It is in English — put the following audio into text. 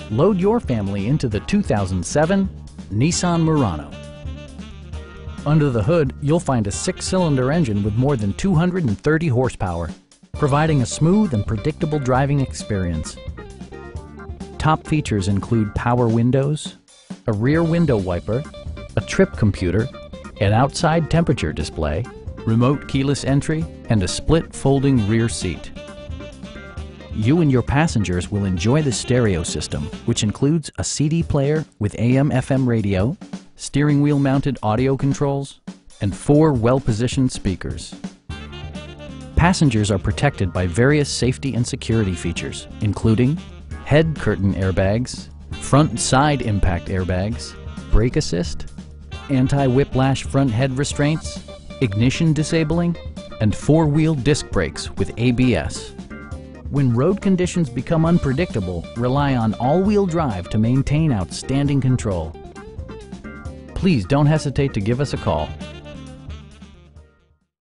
Load your family into the 2007 Nissan Murano. Under the hood, you'll find a 6-cylinder engine with more than 230 horsepower, providing a smooth and predictable driving experience. Top features include power windows, a rear window wiper, a trip computer, an outside temperature display, remote keyless entry, and a split folding rear seat. You and your passengers will enjoy the stereo system, which includes a CD player with AM/FM radio, steering wheel mounted audio controls, and 4 well-positioned speakers. Passengers are protected by various safety and security features, including head curtain airbags, front and side impact airbags, brake assist, anti-whiplash front head restraints, ignition disabling, and 4-wheel disc brakes with ABS. When road conditions become unpredictable, rely on all-wheel drive to maintain outstanding control. Please don't hesitate to give us a call.